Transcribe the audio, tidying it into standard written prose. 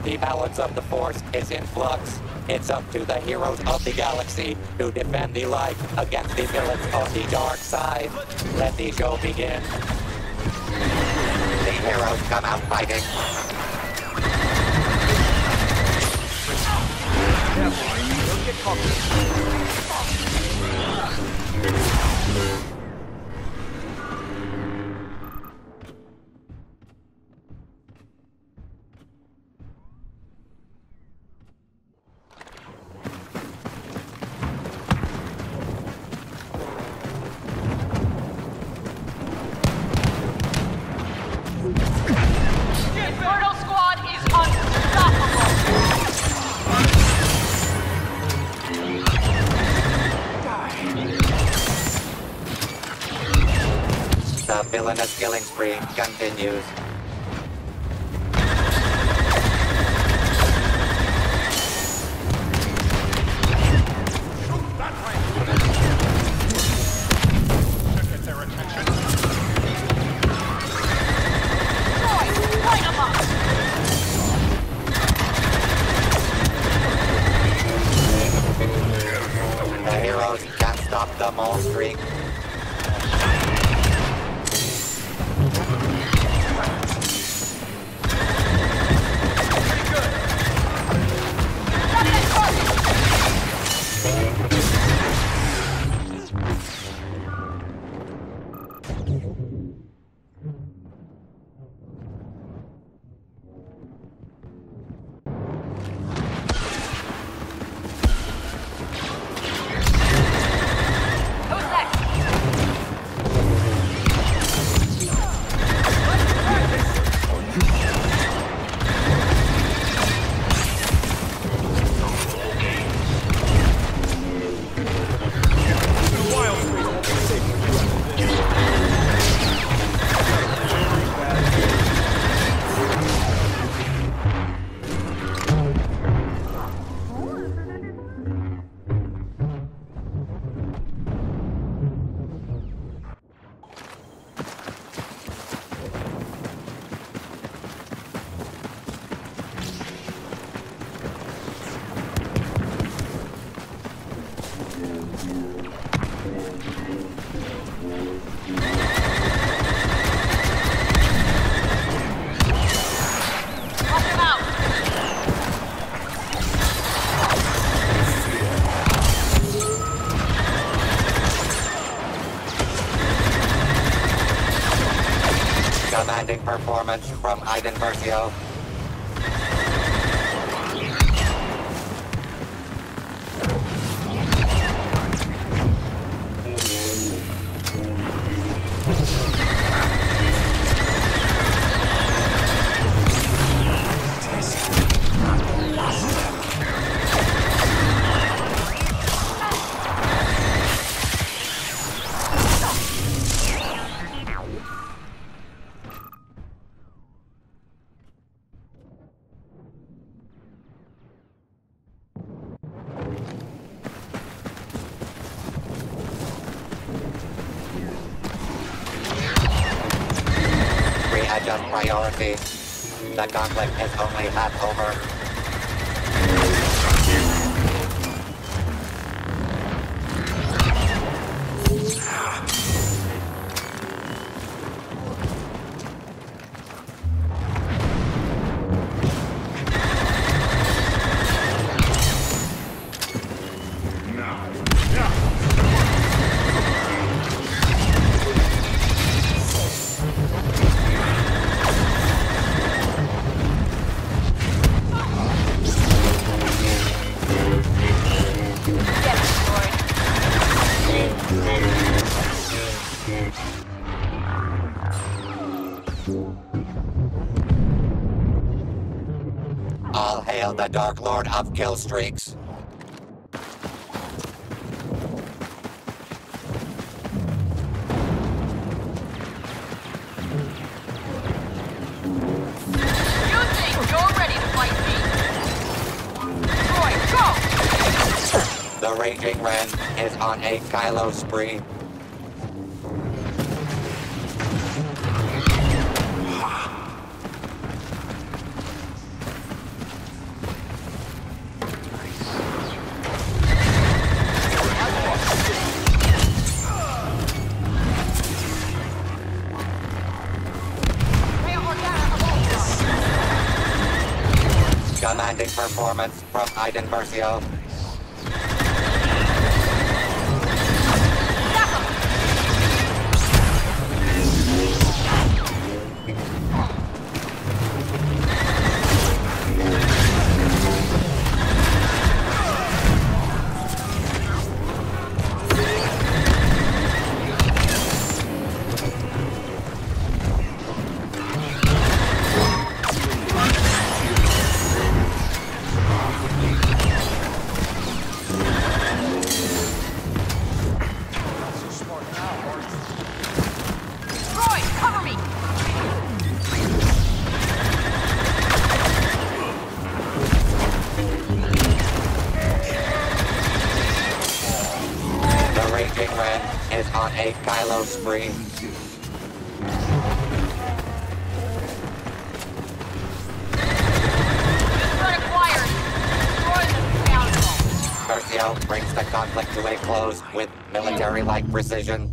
The balance of the Force is in flux. It's up to the heroes of the galaxy to defend the light against the villains of the dark side. Let the show begin. The heroes come out fighting. Don't get cocky. The villainous killing spree continues. The heroes can't stop the mole streak. Commanding performance from Iden Versio. Readjust priorities. The conflict is only half over. All hail the Dark Lord of Killstreaks. You think you're ready to fight me? Troy, go! The Raging Ren is on a Kylo spree. Commanding performance from Iden Versio. Roy, cover me! The Raging Ren is on a Kylo spree. Threat acquired. Destroy the scoundrel. Versio brings the conflict to a close with military-like precision.